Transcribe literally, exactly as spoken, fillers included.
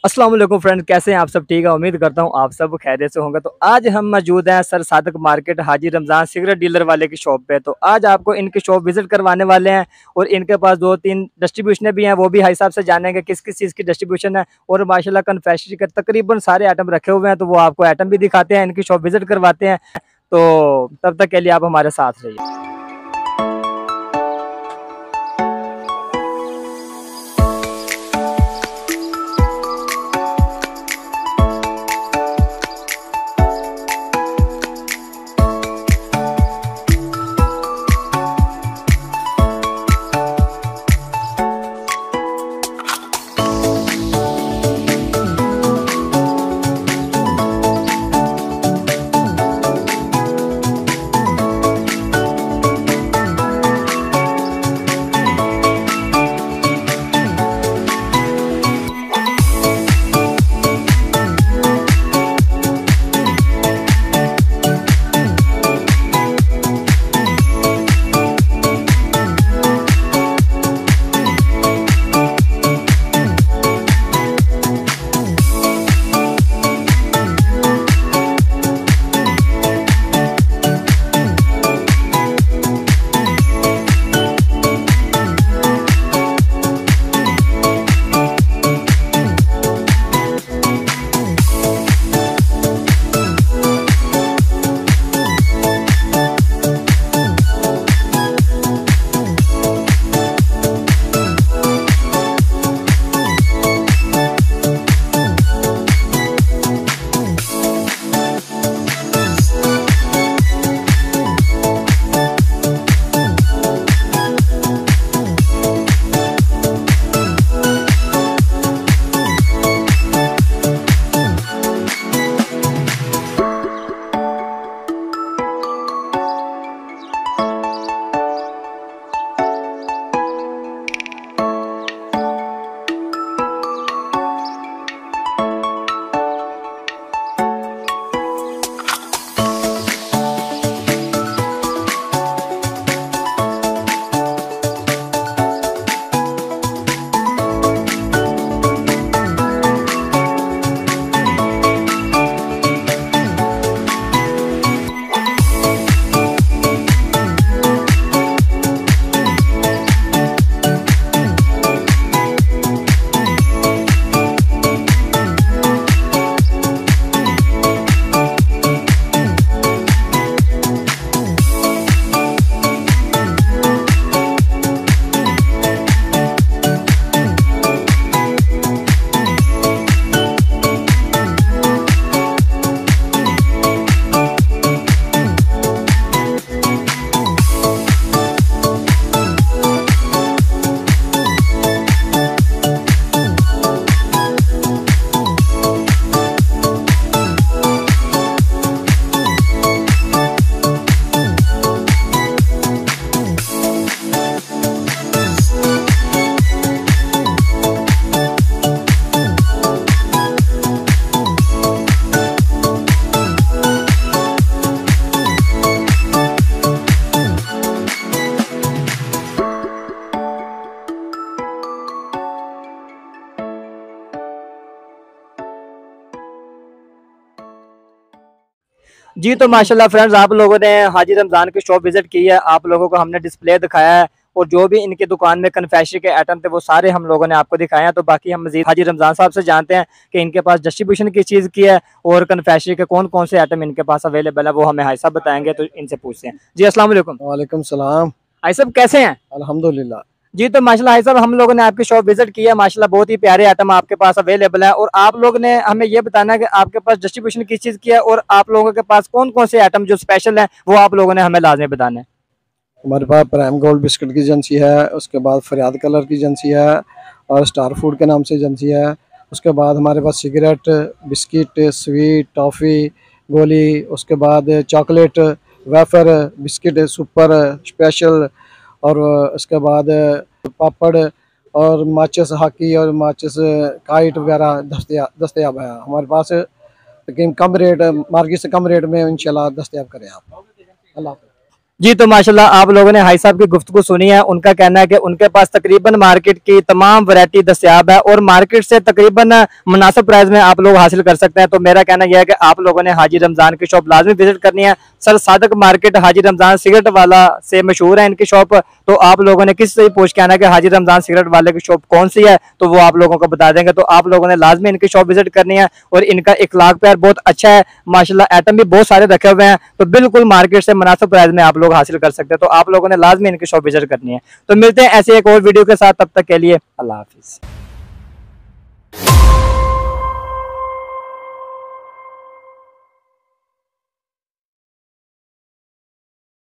अस्सलाम वालेकुम फ्रेंड, कैसे हैं आप सब? ठीक है, उम्मीद करता हूँ आप सब खैरियत से होंगे। तो आज हम मौजूद हैं sir Sadiq market Haji Ramzan cigarette dealer वाले की शॉप पे। तो आज आपको इनकी शॉप विजिट करवाने वाले हैं और इनके पास दो तीन डिस्ट्रीब्यूशन भी हैं, वो भी हाई साहब से जानेंगे किस किस चीज़ की डिस्ट्रीब्यूशन है। और माशाल्लाह कन्फेक्शनरी के तकरीबन सारे आइटम रखे हुए हैं, तो वो आपको आइटम भी दिखाते हैं, इनकी शॉप विजिट करवाते हैं। तो तब तक के लिए आप हमारे साथ रहिए। जी, तो माशाल्लाह फ्रेंड्स, आप लोगों ने हाजी रमज़ान की शॉप विजिट की है, आप लोगों को हमने डिस्प्ले दिखाया है और जो भी इनकी दुकान में कन्फेक्शनरी के आइटम थे वो सारे हम लोगों ने आपको दिखाए हैं। तो बाकी हम मज़ीद हाजी रमज़ान साहब से जानते हैं कि इनके पास डिस्ट्रीब्यूशन किस चीज़ की है और कन्फेक्शनरी के कौन कौन से आइटम इनके पास अवेलेबल है, वो हमें हाई साहब बताएंगे। तो इनसे पूछते हैं। जी, अस्सलाम वालेकुम। वालेकुम सलाम। हाई साहब कैसे हैं? अल्हम्दुलिल्लाह। जी, तो माशाल्लाह हाई साहब, हम लोगों ने आपकी शॉप विजिट की है, माशाल्लाह बहुत ही प्यारे आइटम आपके पास अवेलेबल है और आप लोग ने हमें ये बताना है कि आपके पास डिस्ट्रीब्यूशन किस चीज़ की है और आप लोगों के पास कौन कौन से आइटम जो स्पेशल हैं वो आप लोगों ने हमें लाजमी बताना है। हमारे पास प्राइम गोल्ड बिस्किट की एजेंसी है, उसके बाद फरियाद कलर की एजेंसी है और स्टार फूड के नाम से एजेंसी है। उसके बाद हमारे पास सिगरेट, बिस्किट, स्वीट, टॉफ़ी, गोली, उसके बाद chocolate, wafer, biscuit, super, special और उसके बाद पापड़ और माचिस हाकी और माचिस काइट वगैरह दस्तिया दस्तयाब है हमारे पास। लेकिन कम रेट, मार्केट से कम रेट में इंशाल्लाह दस्तयाब करें आप। अल्लाह। जी, तो माशाल्लाह आप लोगों ने हाई साहब की गुफ्तगू सुनी है। उनका कहना है कि उनके पास तकरीबन मार्केट की तमाम वैरायटी दस्तयाब है और मार्केट से तकरीबन मुनासिब प्राइस में आप लोग हासिल कर सकते हैं। तो मेरा कहना यह है कि आप लोगों ने हाजी रमजान की शॉप लाजमी विजिट करनी है। Sir Sadiq market Haji Ramzan cigarette वाला से मशहूर है इनकी शॉप। तो आप लोगों ने किस से पूछ के आना कि हाजी रमजान सिगरेट वाले की शॉप कौन सी है, तो वो आप लोगों को बता देंगे। तो आप लोगों ने लाजमी इनकी शॉप विजिट करनी है और इनका इखलाक प्यार बहुत अच्छा है माशाल्लाह। आइटम भी बहुत सारे रखे हुए हैं, तो बिल्कुल मार्केट से मुनासिब प्राइस में आप लोग हासिल कर सकते हैं। तो आप लोगों ने लाजमी इनकी शॉप विजिट करनी है। तो मिलते हैं ऐसे एक और वीडियो के साथ, तब तक के लिए अल्लाह हाफिज।